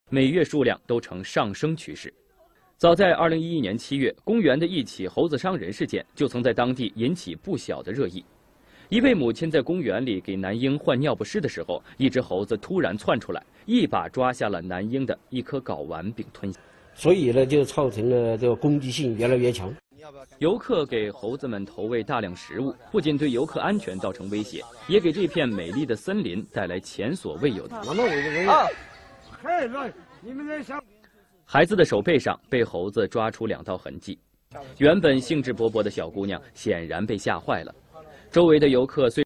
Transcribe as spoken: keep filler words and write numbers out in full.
每月数量都呈上升趋势。早在二零一一年七月，公园的一起猴子伤人事件就曾在当地引起不小的热议。一位母亲在公园里给男婴换尿不湿的时候，一只猴子突然窜出来，一把抓下了男婴的一颗睾丸并吞下， 所以呢，就造成了这个攻击性越来越强。 游客给猴子们投喂大量食物，不仅对游客安全造成威胁，也给这片美丽的森林带来前所未有的。 啊，嘿，来，你们在想。 孩子的手背上被猴子抓出两道痕迹，原本兴致勃勃的小姑娘显然被吓坏了。周围的游客虽